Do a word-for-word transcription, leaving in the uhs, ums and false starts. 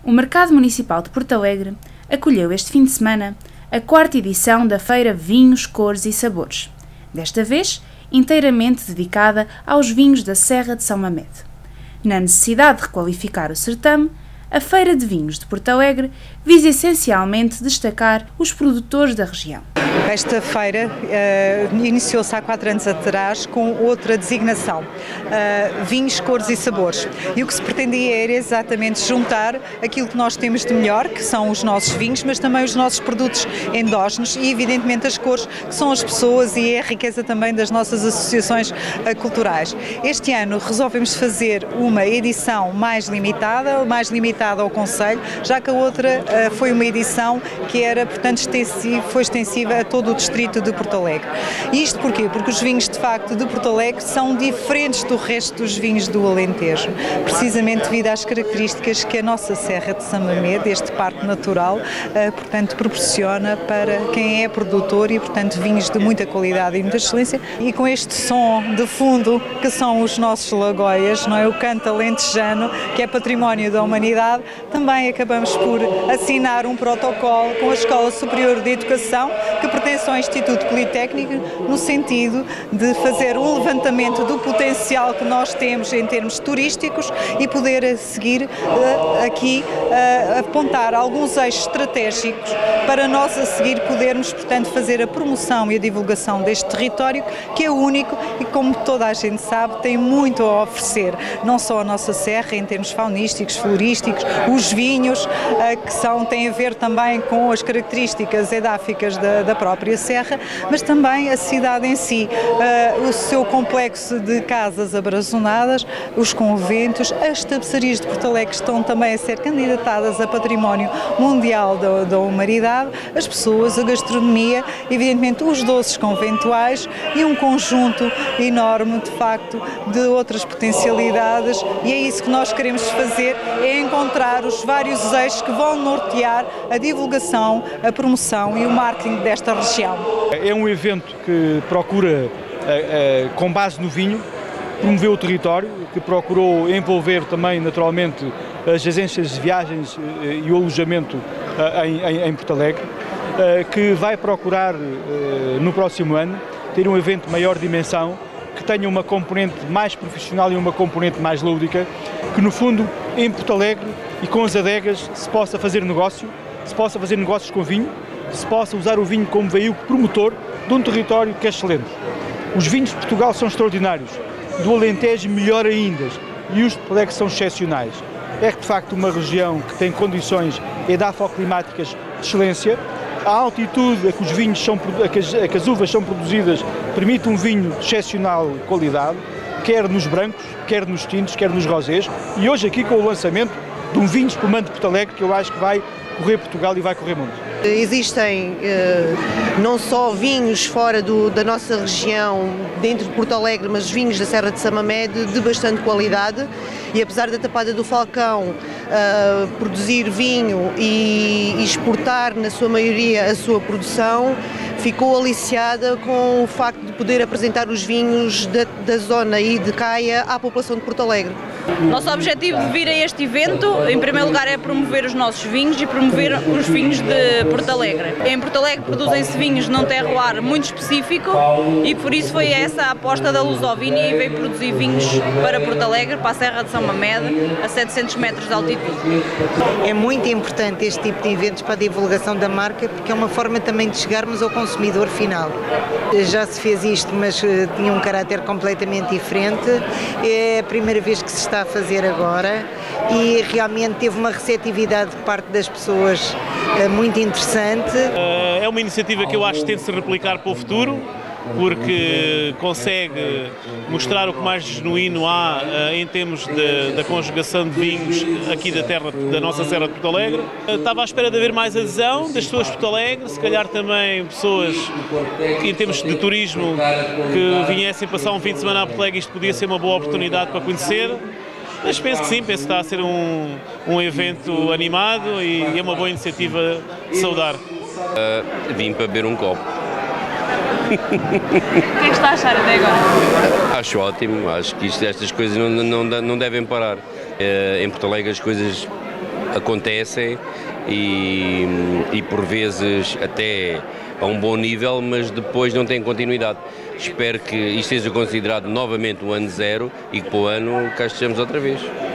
O Mercado Municipal de Porto Alegre acolheu este fim de semana a quarta edição da Feira Vinhos, Cores e Sabores, desta vez inteiramente dedicada aos vinhos da Serra de São Mamede. Na necessidade de requalificar o certame, a Feira de Vinhos de Porto Alegre visa essencialmente destacar os produtores da região. Esta feira uh, iniciou-se há quatro anos atrás com outra designação, uh, Vinhos, Cores e Sabores. E o que se pretendia era exatamente juntar aquilo que nós temos de melhor, que são os nossos vinhos, mas também os nossos produtos endógenos e, evidentemente, as cores, que são as pessoas e é a riqueza também das nossas associações uh, culturais. Este ano resolvemos fazer uma edição mais limitada, mais limitada ao concelho, já que a outra uh, foi uma edição que era, portanto, extensiva, foi extensiva a todo o distrito de Porto Alegre. E isto porquê? Porque os vinhos, de facto, de Porto Alegre são diferentes do resto dos vinhos do Alentejo, precisamente devido às características que a nossa Serra de São Mamede, este parque natural, eh, portanto, proporciona para quem é produtor e, portanto, vinhos de muita qualidade e muita excelência. E com este som de fundo, que são os nossos lagóias, não é? O canto alentejano, que é património da humanidade, também acabamos por assinar um protocolo com a Escola Superior de Educação, que pertence ao Instituto Politécnico, no sentido de fazer um levantamento do potencial que nós temos em termos turísticos e poder a seguir uh, aqui uh, apontar alguns eixos estratégicos para nós a seguir podermos, portanto, fazer a promoção e a divulgação deste território, que é único e, como toda a gente sabe, tem muito a oferecer, não só a nossa serra em termos faunísticos, florísticos, os vinhos, uh, que são, têm a ver também com as características edáficas da, da própria serra, mas também a cidade em si, uh, o seu complexo de casas abrazonadas, os conventos, as tapeçarias de Porto Alegre estão também a ser candidatadas a património mundial da, da humanidade, as pessoas, a gastronomia, evidentemente os doces conventuais e um conjunto enorme, de facto, de outras potencialidades, e é isso que nós queremos fazer, é encontrar os vários eixos que vão nortear a divulgação, a promoção e o marketing desta região. É um evento que procura, com base no vinho, promover o território, que procurou envolver também, naturalmente, as agências de viagens e o alojamento em Porto Alegre, que vai procurar, no próximo ano, ter um evento de maior dimensão, que tenha uma componente mais profissional e uma componente mais lúdica, que, no fundo, em Porto Alegre e com as adegas se possa fazer negócio, se possa fazer negócios com vinho, se possa usar o vinho como veículo promotor de um território que é excelente. Os vinhos de Portugal são extraordinários, do Alentejo melhor ainda, e os de Porto Alegre são excepcionais. É de facto uma região que tem condições edafoclimáticas de excelência, a altitude a que os vinhos são, a que as, a que as uvas são produzidas permite um vinho de excepcional qualidade, quer nos brancos, quer nos tintos, quer nos rosés, e hoje aqui com o lançamento de um vinho espumante de Porto Alegre que eu acho que vai correr Portugal e vai correr mundo. Existem eh, não só vinhos fora do, da nossa região, dentro de Porto Alegre, mas vinhos da Serra de São Mamede de bastante qualidade, e apesar da Tapada do Falcão eh, produzir vinho e, e exportar na sua maioria a sua produção, ficou aliciada com o facto de poder apresentar os vinhos da, da zona e de Caia à população de Porto Alegre. Nosso objetivo de vir a este evento, em primeiro lugar, é promover os nossos vinhos e promover os vinhos de Porto Alegre. Em Porto Alegre produzem-se vinhos num terroir muito específico e por isso foi essa a aposta da Lusovínia e veio produzir vinhos para Porto Alegre, para a Serra de São Mamede, a setecentos metros de altitude. É muito importante este tipo de eventos para a divulgação da marca, porque é uma forma também de chegarmos ao consumidor final. Já se fez isto, mas tinha um caráter completamente diferente. É a primeira vez que se está a fazer agora e realmente teve uma receptividade de parte das pessoas muito interessante. É uma iniciativa que eu acho que tem de se replicar para o futuro, porque consegue mostrar o que mais genuíno há em termos de, da conjugação de vinhos aqui da terra, da nossa Serra de Porto Alegre. Estava à espera de haver mais adesão das pessoas de Porto Alegre, se calhar também pessoas em termos de turismo que viessem passar um fim de semana a Porto Alegre, isto podia ser uma boa oportunidade para conhecer. Mas penso que sim, penso que está a ser um, um evento animado e é uma boa iniciativa de saudar. Uh, vim para beber um copo. O que é que está a achar até agora? Acho ótimo, acho que isto, estas coisas não, não, não devem parar. Uh, em Porto Alegre as coisas acontecem e, e por vezes até a um bom nível, mas depois não têm continuidade. Espero que isto seja considerado novamente o ano zero e que para o ano cá estejamos outra vez.